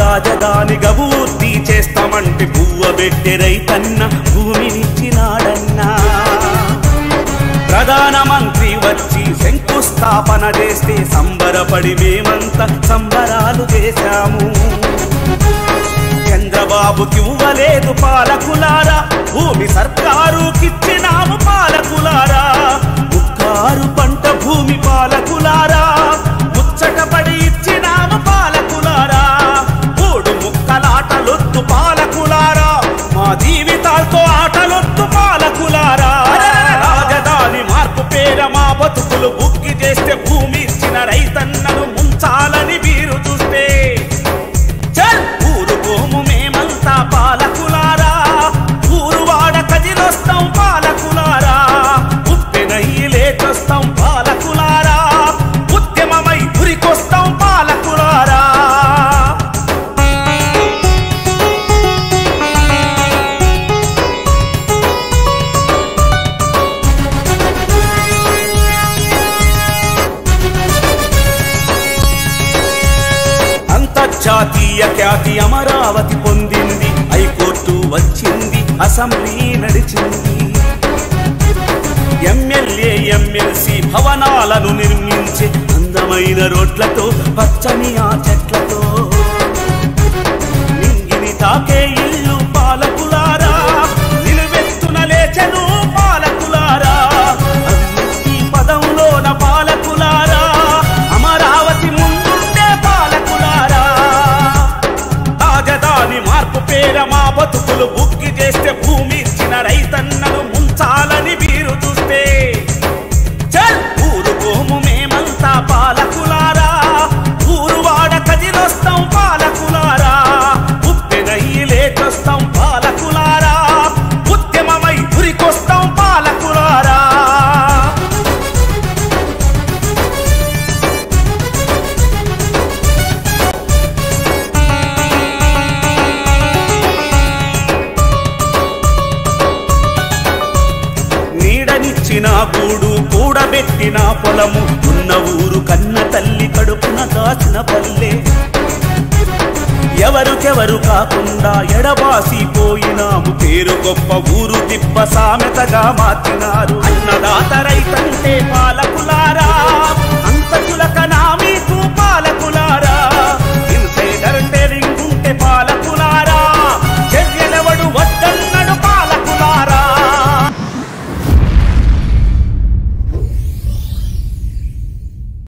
రాజధానిగా పూర్తి చేస్తామంటే పువ్వబెట్టె రైతన్న భూమినిచ్చినాడన్నా ప్రధానమంత్రి వచ్చి శంకుస్థాపన చేస్తే సంబరపడి మేమంతా సంబరాలు చేశాము చంద్రబాబుకి ఇవ్వలేదు పాలకులారా భూమి సర్కారుకిచ్చినాము పాలకులారా ముక్కారు పంట భూమి పాలకులారా ముచ్చటపడి ఇచ్చినాము పాలకులారా మూడు ముక్కలాటలొద్దు పాలకులారా మా జీవితాలతో ఆటలొద్దు పాలకులారా రాజధాని మార్పు పేర మా బతుకులు బుక్కి చేస్తే భూమి ఇచ్చిన రైతన్నను ముంచాలని మీరు చూస్తే ఊరుకోము మేమంతా పాలకులారా ఊరువాడ కదిలొస్తాం పాలకులారా ఉప్పెనయ్యి లేకొస్తాం పాలకులారా ఉద్యమమై ఉరికొస్తాం పాలకులారా అంతర్జాతీయ ఖ్యాతి అమరావతి పొందింది హైకోర్టు వచ్చింది అసెంబ్లీ నడిచింది ఎమ్మెల్యే ఎమ్మెల్సీ భవనాలను నిర్మించే అందమైన రోడ్లతో పచ్చని ఆ చెట్లతో నింగిని తాకే ఇల్లు పాలకులారా నిలువెత్తున లేచెను పాలకులారా అవినీతి పదంలోన పాలకులారా అమరావతి ముందుండే పాలకులారా రాజధాని మార్పు పేర మా బతుకులు బుక్కి చేస్తే భూమి ఇచ్చిన రైతన్నను ముంచాలని మీరు చూస్తే ఊరుకోము మేమంతా పాలకులారా ఊరువాడ కదిలొస్తాం పాలకులారా ఉప్పెనయ్యి లేకొస్తాం పాలకులారా ఉద్యమమై ఉరికొస్తాం పాలకులారా నీడనిచ్చిన గూడు కూడబెట్టిన పొలము ఉన్న ఊరు కన్న తల్లి కడుపున కాచిన పల్లె ఎవరుకెవరు కాకుండా ఎడబాసిపోయినాము పేరు గొప్ప ఊరు దిబ్బ సామెతగా మార్చినారు అన్నదా